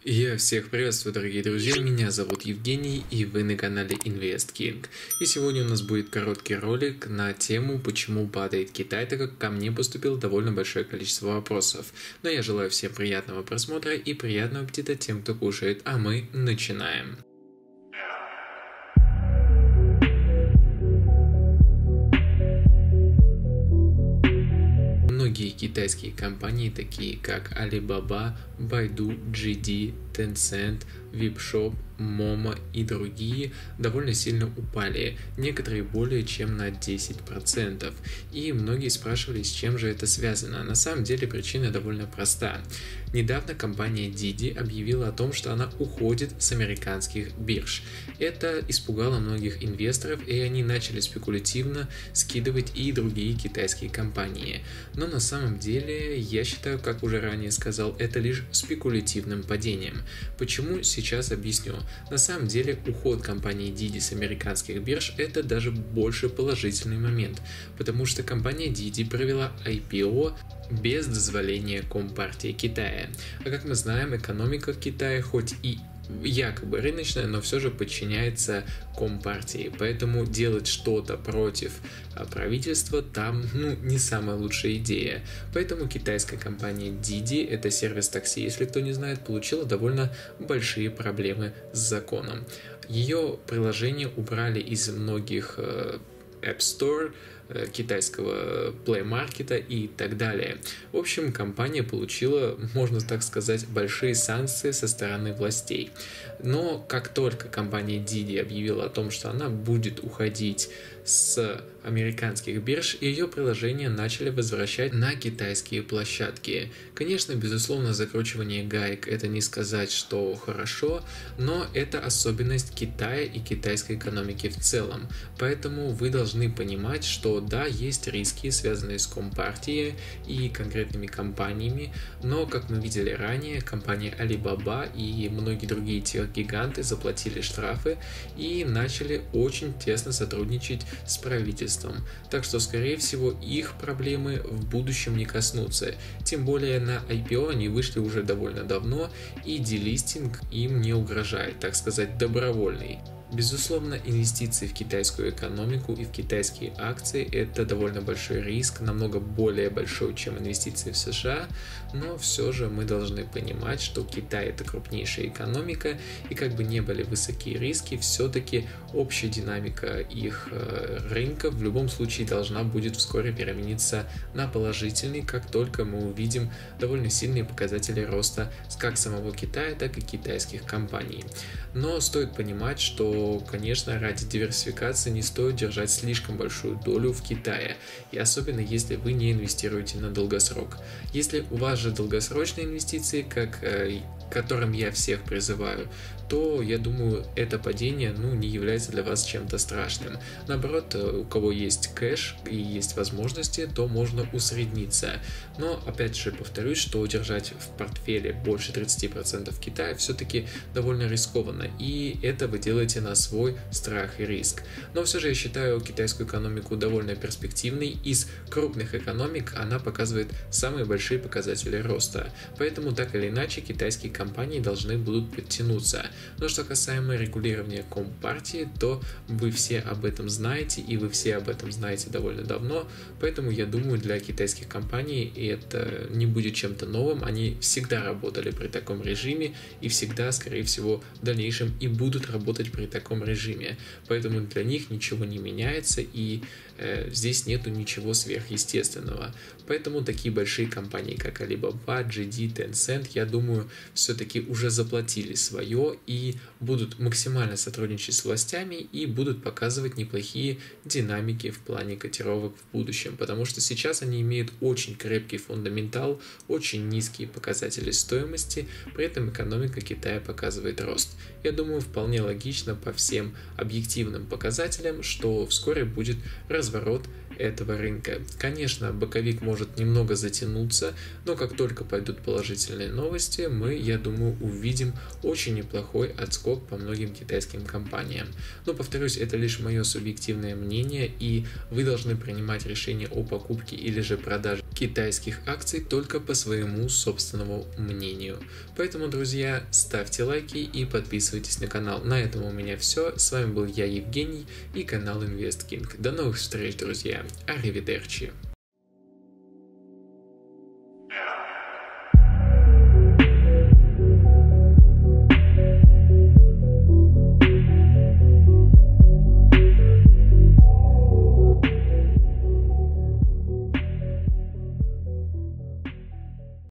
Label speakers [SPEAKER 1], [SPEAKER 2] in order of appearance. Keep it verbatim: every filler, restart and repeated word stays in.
[SPEAKER 1] Я всех приветствую, дорогие друзья, меня зовут Евгений, и вы на канале InvestKing. И сегодня у нас будет короткий ролик на тему, почему падает Китай, так как ко мне поступило довольно большое количество вопросов. Но я желаю всем приятного просмотра и приятного аппетита тем, кто кушает, а мы начинаем. Многие китайские компании, такие как Alibaba, Baidu, джи ди, Tencent, Vipshop, Momo и другие, довольно сильно упали, некоторые более чем на десять процентов. И многие спрашивали, с чем же это связано. На самом деле причина довольно проста. Недавно компания Didi объявила о том, что она уходит с американских бирж. Это испугало многих инвесторов, и они начали спекулятивно скидывать и другие китайские компании. Но на самом деле, я считаю, как уже ранее сказал, это лишь спекулятивным падением. Почему? Сейчас объясню. На самом деле, уход компании Didi с американских бирж – это даже больше положительный момент, потому что компания Didi провела ай пи о без дозволения Компартии Китая. А как мы знаем, экономика в Китае хоть и якобы рыночная, но все же подчиняется Компартии, поэтому делать что-то против правительства там ну, не самая лучшая идея. Поэтому китайская компания Didi, это сервис такси, если кто не знает, получила довольно большие проблемы с законом. Ее приложение убрали из многих э, App Store, китайского Play Market и так далее. В общем, компания получила, можно так сказать, большие санкции со стороны властей. Но как только компания Didi объявила о том, что она будет уходить с американских бирж, ее приложения начали возвращать на китайские площадки. Конечно, безусловно, закручивание гаек — это не сказать, что хорошо, но это особенность Китая и китайской экономики в целом. Поэтому вы должны понимать, что да, есть риски, связанные с Компартией и конкретными компаниями, но, как мы видели ранее, компания Alibaba и многие другие техгиганты заплатили штрафы и начали очень тесно сотрудничать с правительством. Так что, скорее всего, их проблемы в будущем не коснутся. Тем более на ай пи о они вышли уже довольно давно, и делистинг им не угрожает, так сказать, добровольный. Безусловно, инвестиции в китайскую экономику и в китайские акции – это довольно большой риск, намного более большой, чем инвестиции в США, но все же мы должны понимать, что Китай – это крупнейшая экономика, и как бы не были высокие риски, все-таки общая динамика их рынка в любом случае должна будет вскоре перемениться на положительный, как только мы увидим довольно сильные показатели роста как самого Китая, так и китайских компаний. Но стоит понимать, что, конечно, ради диверсификации не стоит держать слишком большую долю в Китае, и особенно если вы не инвестируете на долгосрок. Если у вас же долгосрочные инвестиции, как, э, к которым я всех призываю, то, я думаю, это падение ну, не является для вас чем-то страшным. Наоборот, у кого есть кэш и есть возможности, то можно усредниться. Но, опять же, повторюсь, что держать в портфеле больше тридцати процентов Китая все-таки довольно рискованно, и это вы делаете на свой страх и риск. Но все же я считаю китайскую экономику довольно перспективной. Из крупных экономик она показывает самые большие показатели роста. Поэтому, так или иначе, китайские компании должны будут подтянуться. Но что касаемо регулирования Компартии, то вы все об этом знаете, и вы все об этом знаете довольно давно, поэтому я думаю, для китайских компаний это не будет чем-то новым, они всегда работали при таком режиме и всегда, скорее всего, в дальнейшем и будут работать при таком режиме, поэтому для них ничего не меняется и э, здесь нету ничего сверхъестественного. Поэтому такие большие компании, как Alibaba, джи ди, Tencent, я думаю, все-таки уже заплатили свое и будут максимально сотрудничать с властями и будут показывать неплохие динамики в плане котировок в будущем, потому что сейчас они имеют очень крепкий фундаментал, очень низкие показатели стоимости, при этом экономика Китая показывает рост. Я думаю, вполне логично по всем объективным показателям, что вскоре будет разворот этого рынка. Конечно, боковик может немного затянуться, но как только пойдут положительные новости, мы, я думаю, увидим очень неплохой отскок по многим китайским компаниям. Но, повторюсь, это лишь мое субъективное мнение, и вы должны принимать решение о покупке или же продаже китайских акций только по своему собственному мнению. Поэтому, друзья, ставьте лайки и подписывайтесь на канал. На этом у меня все. С вами был я, Евгений, и канал InvestKing. До новых встреч, друзья. Аривидерчи.